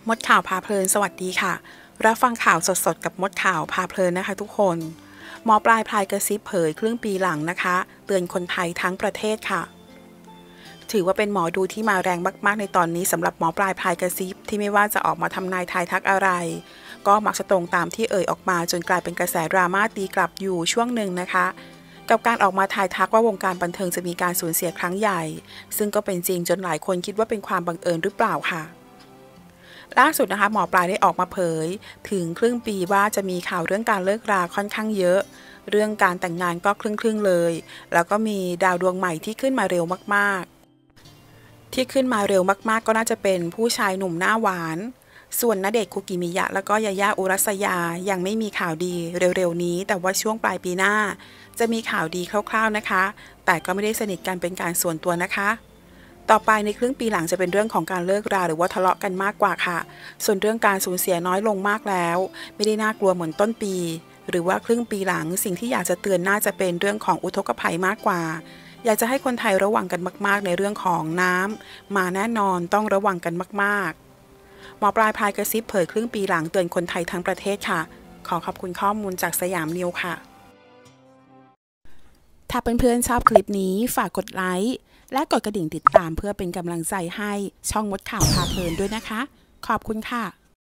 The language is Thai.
มดข่าวพาเพลินสวัสดีค่ะรับฟังข่าวสดๆกับมดข่าวพาเพลินนะคะทุกคนหมอปลายพลายกระซิบเผยครึ่งปีหลังนะคะเตือนคนไทยทั้งประเทศค่ะถือว่าเป็นหมอดูที่มาแรงมากๆในตอนนี้สำหรับหมอปลายพลายกระซิบที่ไม่ว่าจะออกมาทำนายทายทักอะไรก็มักจะตรงตามที่เอ่ยออกมาจนกลายเป็นกระแสดราม่าตีกลับอยู่ช่วงหนึ่งนะคะกับการออกมาทายทักว่าวงการบันเทิงจะมีการสูญเสียครั้งใหญ่ซึ่งก็เป็นจริงจนหลายคนคิดว่าเป็นความบังเอิญหรือเปล่าค่ะล่าสุดนะคะหมอปลายได้ออกมาเผยถึงครึ่งปีว่าจะมีข่าวเรื่องการเลิกราค่อนข้างเยอะเรื่องการแต่งงานก็ครึ่งเลยแล้วก็มีดาวดวงใหม่ที่ขึ้นมาเร็วมากๆก็น่าจะเป็นผู้ชายหนุ่มหน้าหวานส่วนณเดชน์คุกิมิยะแล้วก็ยาย่าอุรัสยายังไม่มีข่าวดีเร็วๆนี้แต่ว่าช่วงปลายปีหน้าจะมีข่าวดีคร่าวๆนะคะแต่ก็ไม่ได้สนิทกันเป็นการส่วนตัวนะคะต่อไปในครึ่งปีหลังจะเป็นเรื่องของการเลิกราหรือว่าทะเลาะกันมากกว่าค่ะส่วนเรื่องการสูญเสียน้อยลงมากแล้วไม่ได้น่ากลัวเหมือนต้นปีหรือว่าครึ่งปีหลังสิ่งที่อยากจะเตือนน่าจะเป็นเรื่องของอุทกภัยมากกว่าอยากจะให้คนไทยระวังกันมากๆในเรื่องของน้ำมาแน่นอนต้องระวังกันมากๆหมอปลายพายกระซิบเผยครึ่งปีหลังเตือนคนไทยทั้งประเทศค่ะขอขอบคุณข้อมูลจากสยามนิวค่ะถ้าเพื่อนๆชอบคลิปนี้ฝากกดไลค์และกดกระดิ่งติดตามเพื่อเป็นกำลังใจให้ช่องมดข่าวพาเพลินด้วยนะคะขอบคุณค่ะ